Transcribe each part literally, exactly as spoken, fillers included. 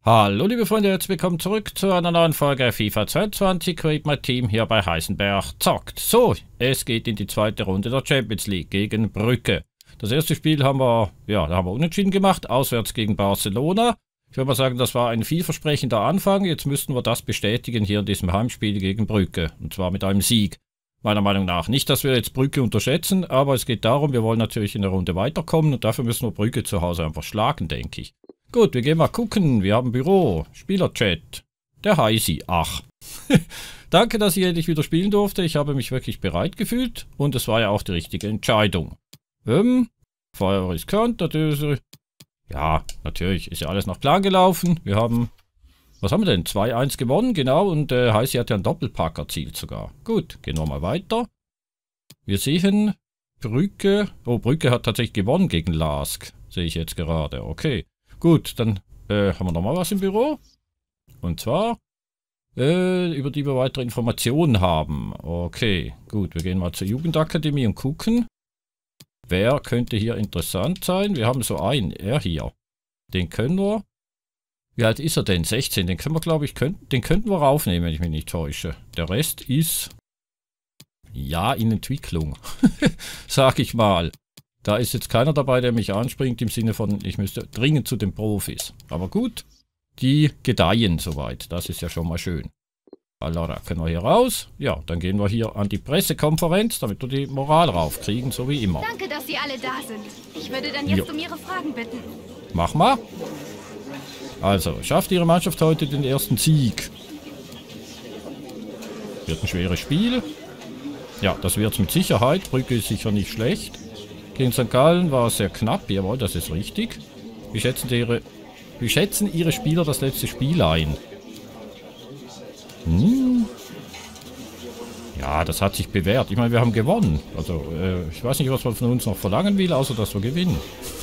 Hallo liebe Freunde, herzlich willkommen zurück zu einer neuen Folge FIFA zweiundzwanzig. Create My Team hier bei Heisenberg zockt. So, es geht in die zweite Runde der Champions League gegen Brügge. Das erste Spiel haben wir, ja, da haben wir unentschieden gemacht, auswärts gegen Barcelona. Ich würde mal sagen, das war ein vielversprechender Anfang. Jetzt müssten wir das bestätigen hier in diesem Heimspiel gegen Brügge. Und zwar mit einem Sieg. Meiner Meinung nach. Nicht, dass wir jetzt Brügge unterschätzen, aber es geht darum, wir wollen natürlich in der Runde weiterkommen und dafür müssen wir Brügge zu Hause einfach schlagen, denke ich. Gut, wir gehen mal gucken. Wir haben Büro, Spielerchat, der Heisi. Ach, danke, dass ich endlich wieder spielen durfte. Ich habe mich wirklich bereit gefühlt und es war ja auch die richtige Entscheidung. Ähm, Feuer riskant, natürlich. Ja, natürlich, ist ja alles nach Plan gelaufen. Wir haben, was haben wir denn? zwei eins gewonnen, genau, und äh, Heisi hat ja einen Doppelpack erzielt sogar. Gut, gehen wir mal weiter. Wir sehen Brügge, oh, Brügge hat tatsächlich gewonnen gegen Lask, sehe ich jetzt gerade, okay. Gut, dann äh, haben wir nochmal was im Büro. Und zwar, äh, über die wir weitere Informationen haben. Okay, gut, wir gehen mal zur Jugendakademie und gucken. Wer könnte hier interessant sein? Wir haben so einen, er hier. Den können wir. Wie alt ist er denn? sechzehn. Den können wir, glaube ich, können, den könnten wir aufnehmen, wenn ich mich nicht täusche. Der Rest ist, ja, in Entwicklung. Sag ich mal. Da ist jetzt keiner dabei, der mich anspringt im Sinne von, ich müsste dringend zu den Profis. Aber gut, die gedeihen soweit. Das ist ja schon mal schön. Allora, können wir hier raus? Ja, dann gehen wir hier an die Pressekonferenz, damit wir die Moral raufkriegen, so wie immer. Danke, dass Sie alle da sind. Ich würde dann jetzt jo. um Ihre Fragen bitten. Mach mal. Also, schafft Ihre Mannschaft heute den ersten Sieg? Wird ein schweres Spiel. Ja, das wird es mit Sicherheit. Brügge ist sicher nicht schlecht. Gegen Sankt Gallen war es sehr knapp, jawohl, das ist richtig. Wie schätzen, ihre, wie schätzen Ihre Spieler das letzte Spiel ein? Hm. Ja, das hat sich bewährt. Ich meine, wir haben gewonnen. Also, äh, ich weiß nicht, was man von uns noch verlangen will, außer dass wir gewinnen.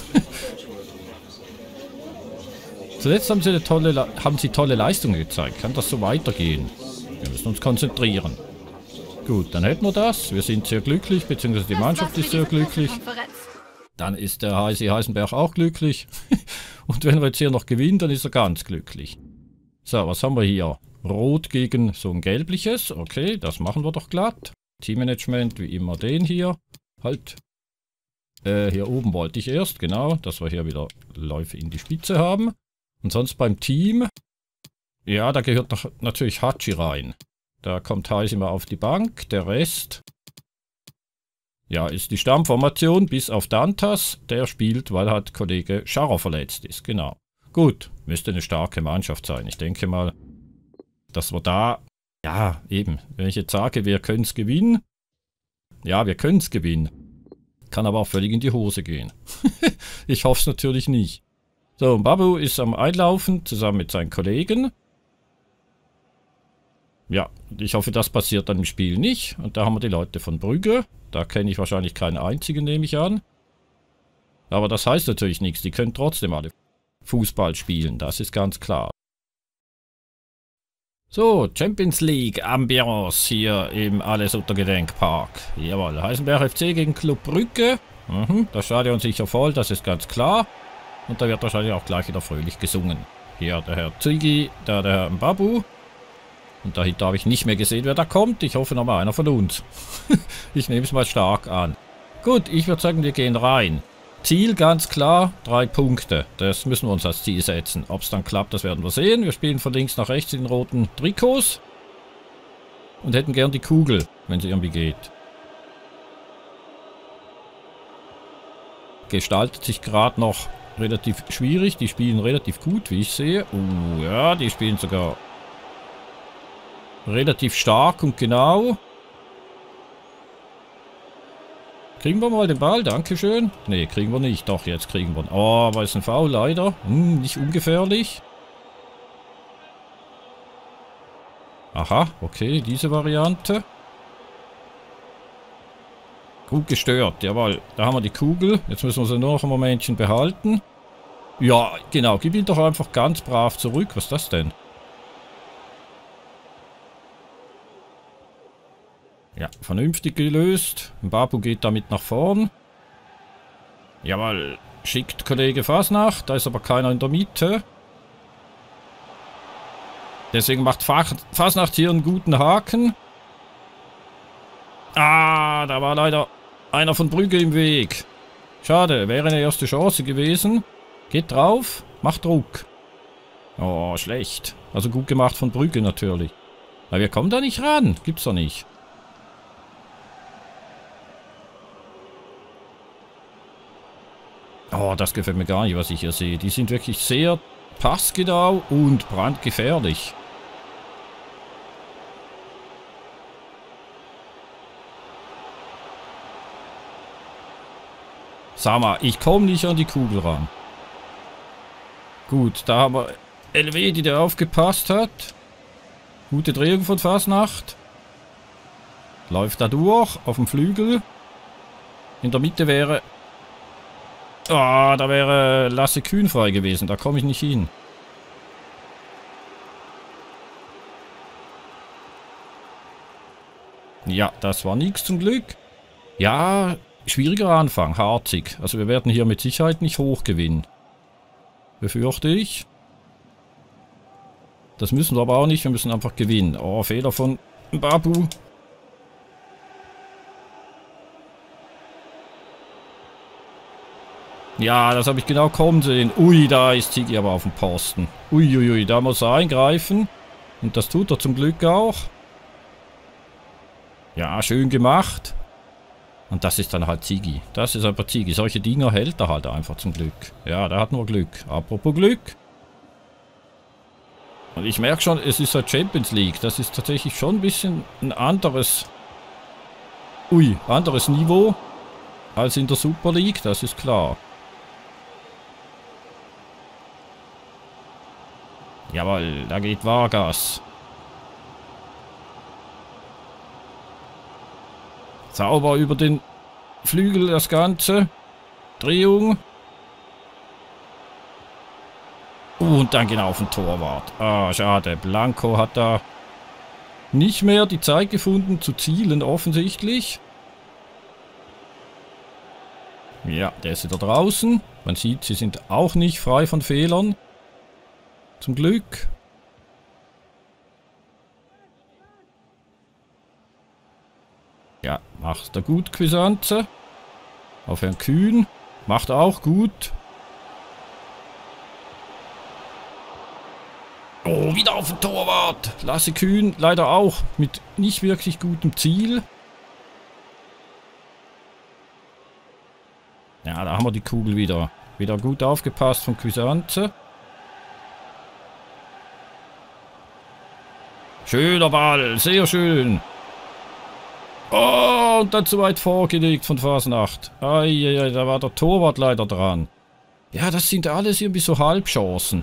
Zuletzt haben sie, eine tolle, haben sie tolle Leistungen gezeigt. Kann das so weitergehen? Wir müssen uns konzentrieren. Gut, dann hätten wir das. Wir sind sehr glücklich, beziehungsweise die Mannschaft ist sehr glücklich. Dann ist der Heisi Heisenberg auch glücklich. Und wenn wir jetzt hier noch gewinnen, dann ist er ganz glücklich. So, was haben wir hier? Rot gegen so ein gelbliches. Okay, das machen wir doch glatt. Teammanagement, wie immer den hier. Halt. Äh, hier oben wollte ich erst, genau, dass wir hier wieder Läufe in die Spitze haben. Und sonst beim Team. Ja, da gehört noch natürlich Hachi rein. Da kommt Heisi mal auf die Bank. Der Rest, ja, ist die Stammformation bis auf Dantas. Der spielt, weil halt Kollege Scharrer verletzt ist. Genau. Gut, müsste eine starke Mannschaft sein. Ich denke mal, dass wir da, ja, eben, wenn ich jetzt sage, wir können es gewinnen. Ja, wir können es gewinnen. Kann aber auch völlig in die Hose gehen. Ich hoffe es natürlich nicht. So, Babu ist am Einlaufen zusammen mit seinen Kollegen. Ja, ich hoffe, das passiert dann im Spiel nicht. Und da haben wir die Leute von Brügge. Da kenne ich wahrscheinlich keinen einzigen, nehme ich an. Aber das heißt natürlich nichts. Die können trotzdem alle Fußball spielen. Das ist ganz klar. So, Champions League Ambiance hier im Alles-Unter-Gedenkpark. Jawohl, Heisenberg F C gegen Club Brügge. Mhm, das Stadion sicher voll, das ist ganz klar. Und da wird wahrscheinlich auch gleich wieder fröhlich gesungen. Hier der Herr Zügi, da der Herr Mbabu. Und dahinter habe ich nicht mehr gesehen, wer da kommt. Ich hoffe nochmal einer von uns. Ich nehme es mal stark an. Gut, ich würde sagen, wir gehen rein. Ziel ganz klar, drei Punkte. Das müssen wir uns als Ziel setzen. Ob es dann klappt, das werden wir sehen. Wir spielen von links nach rechts in den roten Trikots. Und hätten gern die Kugel, wenn es irgendwie geht. Gestaltet sich gerade noch relativ schwierig. Die spielen relativ gut, wie ich sehe. Uh, ja, die spielen sogar relativ stark und genau. Kriegen wir mal den Ball, dankeschön. Ne, kriegen wir nicht. Doch, jetzt kriegen wir ihn. Oh, aber ist ein Foul, leider. Hm, nicht ungefährlich. Aha, okay, diese Variante. Gut gestört, jawohl. Da haben wir die Kugel. Jetzt müssen wir sie nur noch ein Momentchen behalten. Ja, genau, gib ihn doch einfach ganz brav zurück. Was ist das denn? Ja, vernünftig gelöst. Babu geht damit nach vorn. Jawohl, schickt Kollege Fasnacht. Da ist aber keiner in der Mitte. Deswegen macht Fasnacht hier einen guten Haken. Ah, da war leider einer von Brügge im Weg. Schade, wäre eine erste Chance gewesen. Geht drauf, macht Druck. Oh, schlecht. Also gut gemacht von Brügge natürlich. Aber wir kommen da nicht ran. Gibt's doch nicht. Oh, das gefällt mir gar nicht, was ich hier sehe. Die sind wirklich sehr passgenau und brandgefährlich. Sag mal, ich komme nicht an die Kugel ran. Gut, da haben wir Elvedi, der aufgepasst hat. Gute Drehung von Fasnacht. Läuft da durch, auf dem Flügel. In der Mitte wäre... Ah, oh, da wäre Lasse Kühn frei gewesen. Da komme ich nicht hin. Ja, das war nichts zum Glück. Ja, schwieriger Anfang, harzig. Also wir werden hier mit Sicherheit nicht hoch gewinnen. Befürchte ich. Das müssen wir aber auch nicht. Wir müssen einfach gewinnen. Oh, Fehler von Babu. Ja, das habe ich genau kommen sehen. Ui, da ist Ziggy aber auf dem Posten. Uiuiui, ui, da muss er eingreifen. Und das tut er zum Glück auch. Ja, schön gemacht. Und das ist dann halt Ziggy. Das ist aber Ziggy. Solche Dinger hält er halt einfach zum Glück. Ja, der hat nur Glück. Apropos Glück. Und ich merke schon, es ist halt Champions League. Das ist tatsächlich schon ein bisschen ein anderes... Ui, anderes Niveau als in der Super League. Das ist klar. Jawohl, da geht Vargas. Sauber über den Flügel das Ganze. Drehung. Und dann genau auf den Torwart. Ah, schade. Blanco hat da nicht mehr die Zeit gefunden zu zielen, offensichtlich. Ja, der ist wieder draußen. Man sieht, sie sind auch nicht frei von Fehlern. Zum Glück. Ja, macht er gut, Quisanze. Auf Herrn Kühn. Macht er auch gut. Oh, wieder auf den Torwart. Lasse Kühn leider auch mit nicht wirklich gutem Ziel. Ja, da haben wir die Kugel wieder. Wieder gut aufgepasst von Quisanze. Schöner Ball, sehr schön. Oh, und dann zu weit vorgelegt von Fasnacht. Eieiei, da war der Torwart leider dran. Ja, das sind alles irgendwie so Halbchancen.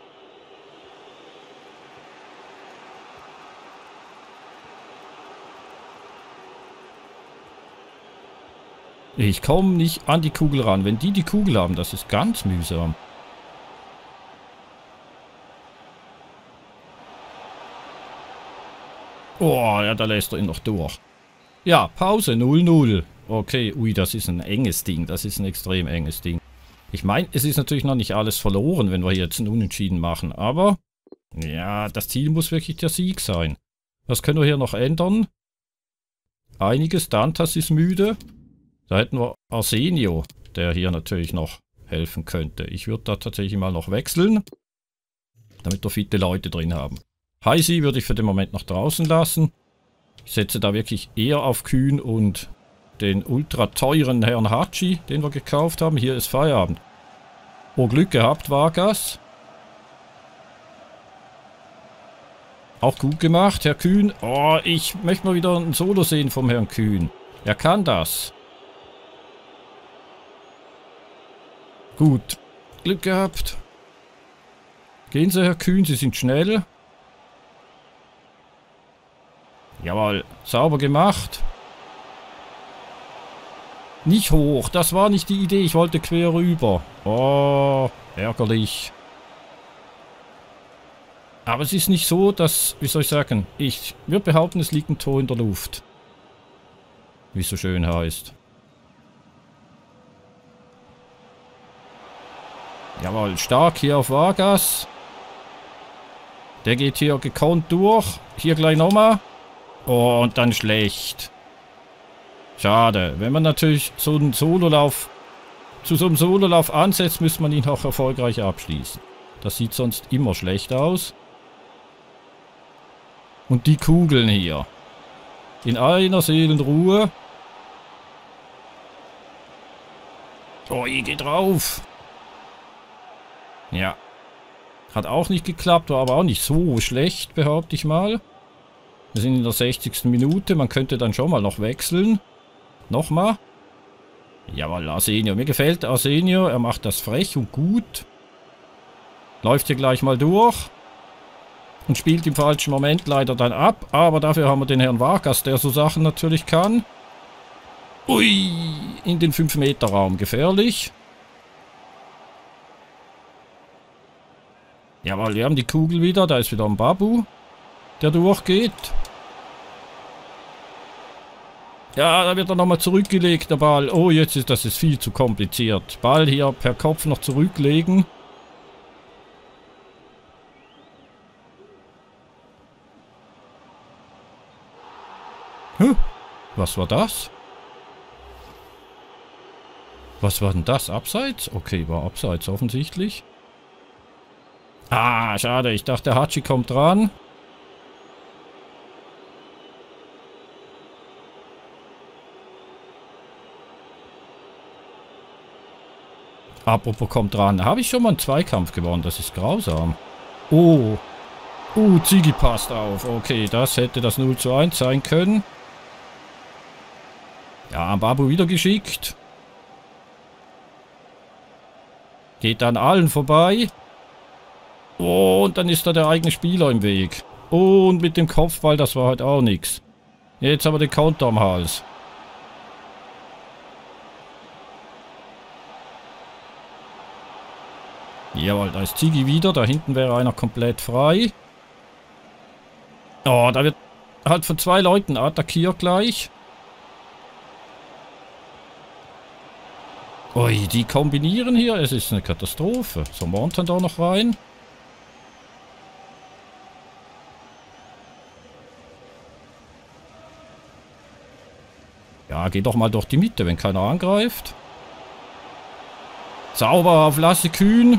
Ich komme nicht an die Kugel ran. Wenn die die Kugel haben, das ist ganz mühsam. Oh, ja, da lässt er ihn noch durch. Ja, Pause, null null. Okay, ui, das ist ein enges Ding. Das ist ein extrem enges Ding. Ich meine, es ist natürlich noch nicht alles verloren, wenn wir jetzt einen Unentschieden machen. Aber, ja, das Ziel muss wirklich der Sieg sein. Was können wir hier noch ändern? Einiges. Dantas ist müde. Da hätten wir Arsenio, der hier natürlich noch helfen könnte. Ich würde da tatsächlich mal noch wechseln, damit wir fitte Leute drin haben. Heisi würde ich für den Moment noch draußen lassen. Ich setze da wirklich eher auf Kühn und den ultra teuren Herrn Hatschi, den wir gekauft haben. Hier ist Feierabend. Oh, Glück gehabt, Vargas. Auch gut gemacht, Herr Kühn. Oh, ich möchte mal wieder ein Solo sehen vom Herrn Kühn. Er kann das. Gut. Glück gehabt. Gehen Sie, Herr Kühn, Sie sind schnell. Jawohl, sauber gemacht. Nicht hoch, das war nicht die Idee, ich wollte quer rüber. Oh, ärgerlich. Aber es ist nicht so, dass, wie soll ich sagen, ich würde behaupten, es liegt ein Tor in der Luft. Wie es so schön heißt. Jawohl, stark hier auf Vargas. Der geht hier gekonnt durch. Hier gleich nochmal. Oh, und dann schlecht. Schade. Wenn man natürlich so einen Sololauf, zu so einem Sololauf ansetzt, müsste man ihn auch erfolgreich abschließen. Das sieht sonst immer schlecht aus. Und die Kugeln hier. In einer Seelenruhe. Oh, ich geh drauf. Ja. Hat auch nicht geklappt, war aber auch nicht so schlecht, behaupte ich mal. Wir sind in der sechzigsten Minute. Man könnte dann schon mal noch wechseln. Nochmal. Jawohl, Arsenio. Mir gefällt Arsenio. Er macht das frech und gut. Läuft hier gleich mal durch. Und spielt im falschen Moment leider dann ab. Aber dafür haben wir den Herrn Vargas, der so Sachen natürlich kann. Ui, in den fünf Meter Raum. Gefährlich. Jawohl, wir haben die Kugel wieder. Da ist wieder ein Babu, der durchgeht. Ja, da wird er nochmal zurückgelegt, der Ball. Oh, jetzt ist das ist viel zu kompliziert. Ball hier per Kopf noch zurücklegen. Huh, was war das? Was war denn das? Abseits? Okay, war abseits offensichtlich. Ah, schade. Ich dachte, Hachi kommt dran. Apropos kommt dran. Habe ich schon mal einen Zweikampf gewonnen? Das ist grausam. Oh. Uh, Ziggy passt auf. Okay, das hätte das null zu eins sein können. Ja, Babu wieder geschickt. Geht an allen vorbei. Oh, und dann ist da der eigene Spieler im Weg. Oh, und mit dem Kopfball, das war halt auch nichts. Jetzt haben wir den Counter am Hals. Jawohl, da ist Ziggy wieder. Da hinten wäre einer komplett frei. Oh, da wird halt von zwei Leuten attackiert gleich. Ui, die kombinieren hier. Es ist eine Katastrophe. So, Montan da noch rein. Ja, geh doch mal durch die Mitte, wenn keiner angreift. Sauber auf Lasse Kühn.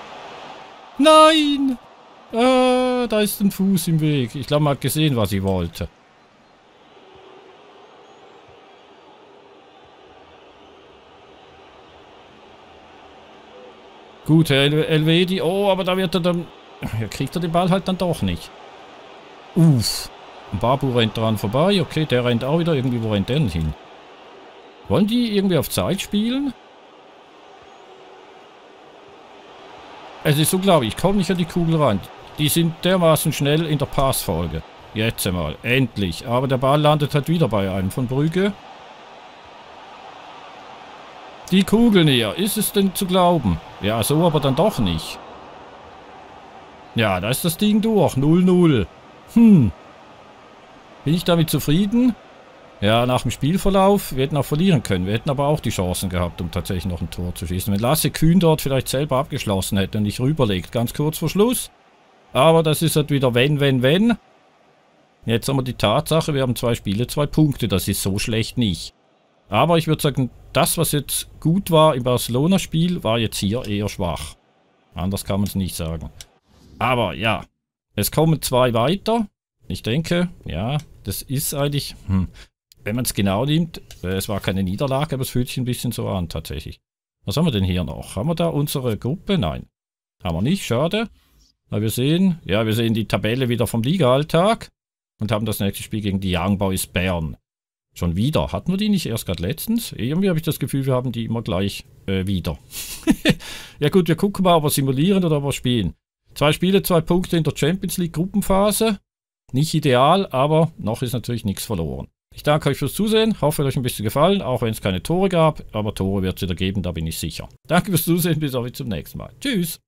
Nein! Ah, da ist ein Fuß im Weg. Ich glaube, man hat gesehen, was ich wollte. Gut, Herr El Elvedi. Oh, aber da wird er dann... Ja, kriegt er den Ball halt dann doch nicht. Uff. Babu rennt dran vorbei. Okay, der rennt auch wieder irgendwie. Wo rennt der denn hin? Wollen die irgendwie auf Zeit spielen? Es ist unglaublich. Ich komme nicht an die Kugel ran. Die sind dermaßen schnell in der Passfolge. Jetzt einmal. Endlich. Aber der Ball landet halt wieder bei einem von Brügge. Die Kugeln hier. Ist es denn zu glauben? Ja, so aber dann doch nicht. Ja, da ist das Ding durch. null null. Hm. Bin ich damit zufrieden? Ja, nach dem Spielverlauf. Wir hätten auch verlieren können. Wir hätten aber auch die Chancen gehabt, um tatsächlich noch ein Tor zu schießen. Wenn Lasse Kühn dort vielleicht selber abgeschlossen hätte und nicht rüberlegt. Ganz kurz vor Schluss. Aber das ist halt wieder wenn, wenn, wenn. Jetzt haben wir die Tatsache, wir haben zwei Spiele, zwei Punkte. Das ist so schlecht nicht. Aber ich würde sagen, das, was jetzt gut war im Barcelona-Spiel, war jetzt hier eher schwach. Anders kann man es nicht sagen. Aber ja, es kommen zwei weiter. Ich denke, ja, das ist eigentlich, hm, wenn man es genau nimmt, es war keine Niederlage, aber es fühlt sich ein bisschen so an tatsächlich. Was haben wir denn hier noch? Haben wir da unsere Gruppe? Nein. Haben wir nicht, schade. Aber wir sehen, ja, wir sehen die Tabelle wieder vom Liga-Alltag und haben das nächste Spiel gegen die Young Boys Bern. Schon wieder. Hatten wir die nicht erst gerade letztens? Irgendwie habe ich das Gefühl, wir haben die immer gleich äh, wieder. Ja gut, wir gucken mal, ob wir simulieren oder ob wir spielen. Zwei Spiele, zwei Punkte in der Champions League Gruppenphase. Nicht ideal, aber noch ist natürlich nichts verloren. Ich danke euch fürs Zusehen, hoffe, euch ein bisschen gefallen, auch wenn es keine Tore gab. Aber Tore wird es wieder geben, da bin ich sicher. Danke fürs Zusehen, bis zum nächsten Mal. Tschüss!